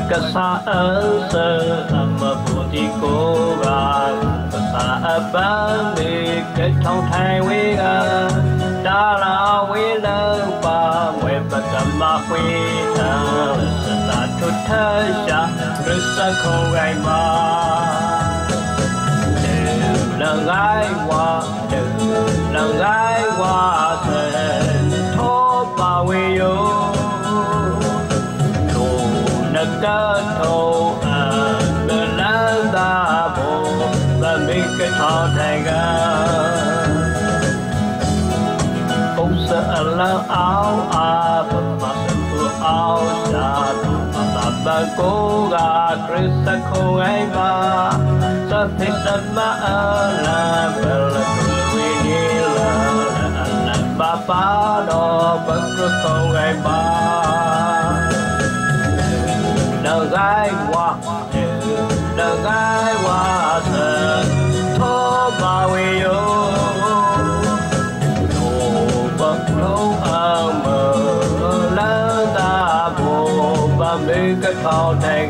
cái xa ở sơ mà bùa thì cố gắng xa ba mi cái thông thay quý ga đã là quý lơ ba mẹ bà cầm ma quý ta ta chút thế cha rất xa không ai mà là gái hoa là gái hoa sen thô ba quý yêu đồ nâng cơ thô bờ lá ta bồ và mình cái thọ thành ga cũng sợ là áo bờ mà sân áo xa mà bà cố gà Krista không ai mà sa thế sama la bela kuri la bapa do bangkrut không ai ba đời gái hoa sơn thô bao yêu đồ bậc lâu mờ lá ta bồ và mấy cái thao thành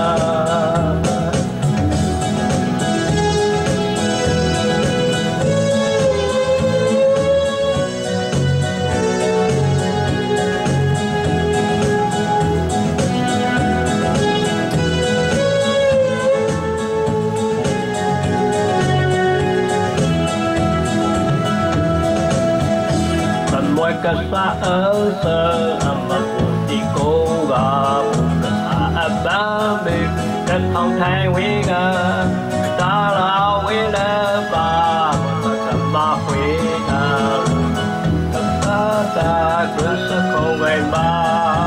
cái xa ở sơ mà phụ thì cố gắng cái xa ba biết cái thông thay quý ga ta là quý lẽ ba mà cầm ma quý ta cứ sẽ không ai ba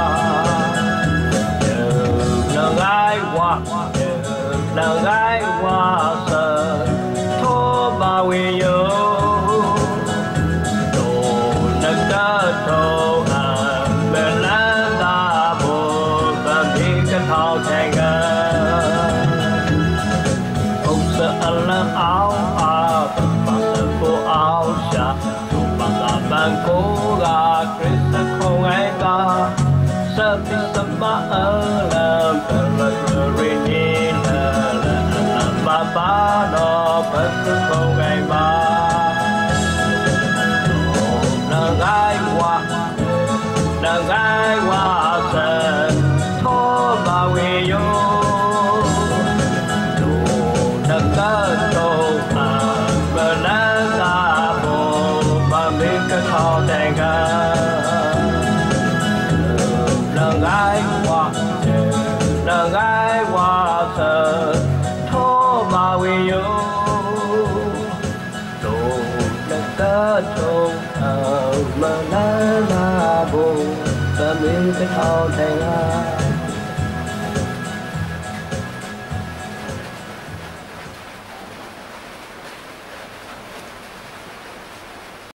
là gái hoa sơ thô ba quý yêu thô bờ lá ta bồ và mi cái thao thành không sợ là áo mà sợ cô áo xa mà ta bằng cố gà Krista không ai ta sợ thì sắp ba ở làm bờ rini là ba đó bất cứ không ai ba là gái hoa sơn thô bao yêu đồ nâng cơ tô bờ lá ta bồ và biết cái thọ thành là gái hoa sơn thô bao yêu đồ nâng cơ tô bờ lá ta bồ và mình cái thao thành